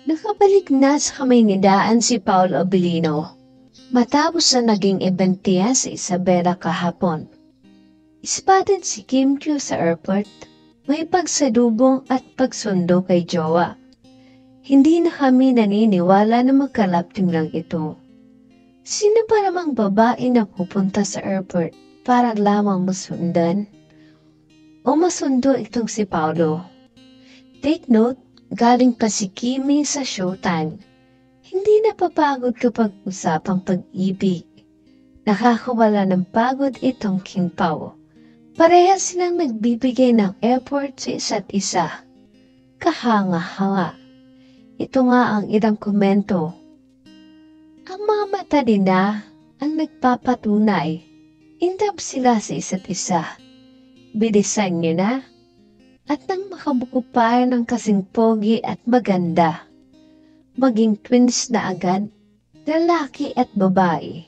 Nakabalik na sa Kamaynidaan si Paul Abilino matapos na naging ebentiya sa Isabela kahapon. Spotted si Kim Chiu sa airport, may pagsalubong at pagsundo kay jowa. Hindi na kami naniniwala na magkalaptim lang ito. Sino pa namang babae na pupunta sa airport para lamang masundan? O masundo itong si Paulo? Take note, galing pa si Kimi sa Showtime. Hindi napapagod kapag usapang pag-ibig. Nakakawala ng pagod itong Kim Pao. Parehas silang nagbibigay ng effort sa isa't isa. Kahanga-hanga. Ito nga ang ilang komento. Ang mga mata nila ang nagpapatunay. In love sila sa isa't isa. Bilisan nyo na. At nang makabuko pa ng kasing pogi at maganda. Maging twins na agad, lalaki at babae.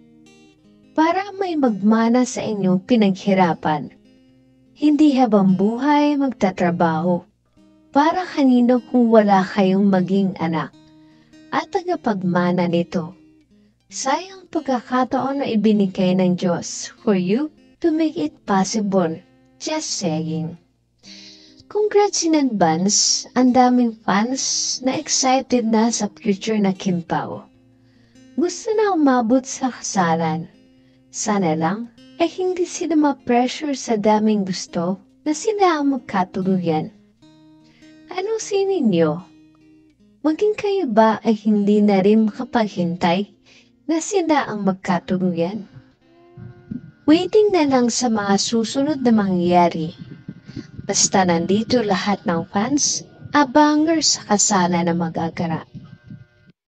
Para may magmana sa inyong pinaghirapan. Hindi habang buhay magtatrabaho. Para kanino kung wala kayong maging anak. At tagapagmana nito. Sayang pagkakataon na ibinigay ng Diyos for you to make it possible. Just saying. Congrats in advance, ang daming fans na excited na sa future na Kim Pao. Gusto na umabot sa kasalan. Sana lang ay hindi sila ma-pressure sa daming gusto na sila ang magkatuluyan. Ano sa ninyo? Maging kayo ba ay hindi na rin makapaghintay na sila ang magkatuluyan? Waiting na lang sa mga susunod na mangyayari. Basta nandito lahat ng fans, abanger sa kasala na magaganap.